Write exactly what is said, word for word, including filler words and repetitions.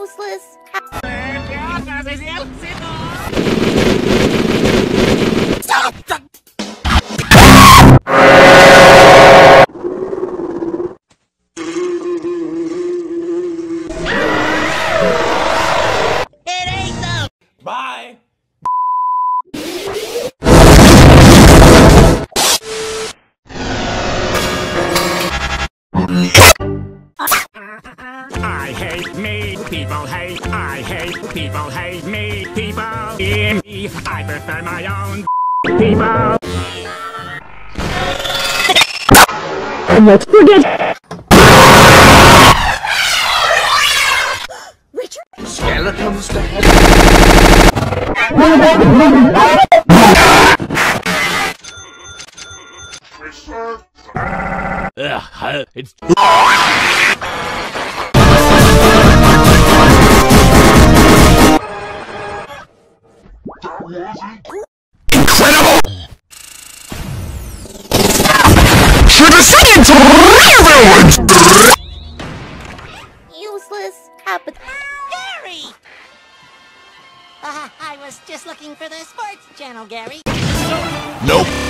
Useless. Stop! It ain't though. Bye! I hate me, people hate, I hate, people hate me, people in me, I prefer my own people. Let's forget. Richard? Skeletons to head. Ugh, it's... Incredible! For the second time! Useless. Happen. Gary! Uh, I was just looking for the sports channel, Gary. Nope.